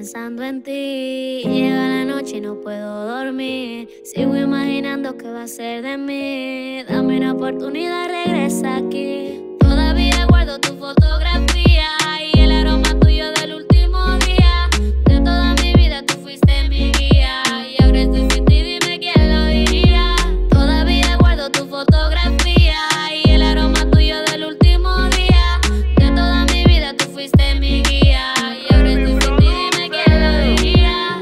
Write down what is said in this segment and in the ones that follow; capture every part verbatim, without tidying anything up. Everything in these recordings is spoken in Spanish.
pensando en ti. Llega la noche y no puedo dormir. Sigo imaginando qué va a ser de mí. Dame una oportunidad, regresa aquí. Todavía guardo tu fotografía y el aroma tuyo del último día. De toda mi vida tú fuiste mi guía y ahora estoy sin ti, dime quién lo diría. Todavía guardo tu fotografía y el aroma tuyo del último día. De toda mi vida tú fuiste mi guía y ahora estoy sin ti, dime quién lo diría.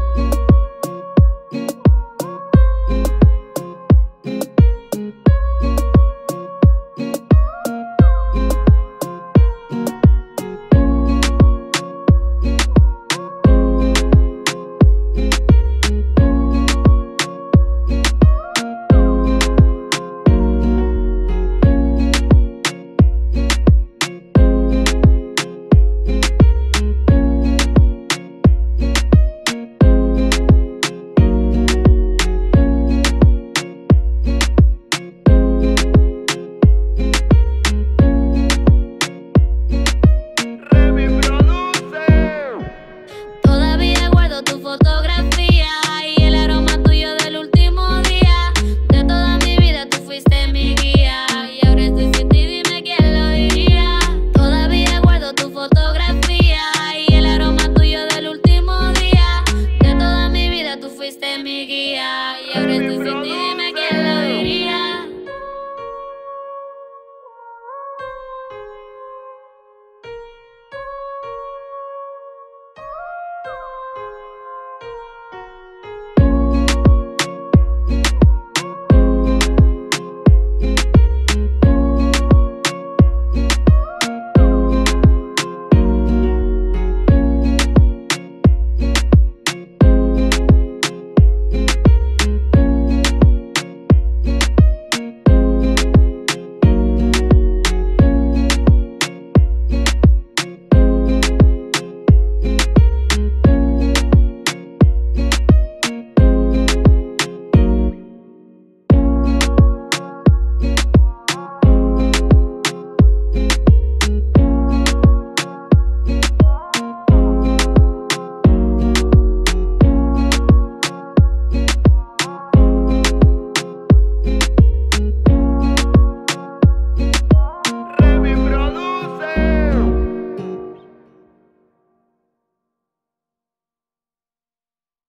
Todavía guardo tu fotografía y el aroma tuyo del último día. De toda mi vida tú fuiste mi guía y ahora estoy sin ti, dime quién lo diría. Todavía guardo tu fotografía y el aroma tuyo del último día. De toda mi vida tú fuiste mi guía.